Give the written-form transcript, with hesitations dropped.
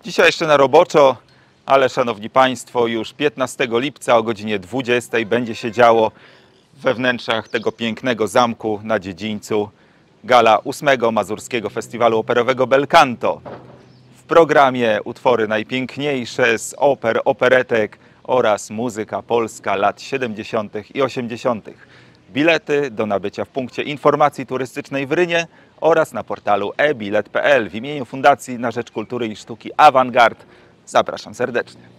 Dzisiaj jeszcze na roboczo, ale szanowni Państwo, już 15 lipca o godzinie 20 będzie się działo we wnętrzach tego pięknego zamku na dziedzińcu gala 8. Mazurskiego Festiwalu Operowego Bel Canto. W programie utwory najpiękniejsze z oper, operetek oraz muzyka polska lat 70. i 80. Bilety do nabycia w punkcie informacji turystycznej w Rynie oraz na portalu ebilet.pl. W imieniu Fundacji na Rzecz Kultury i Sztuki Avantgard zapraszam serdecznie.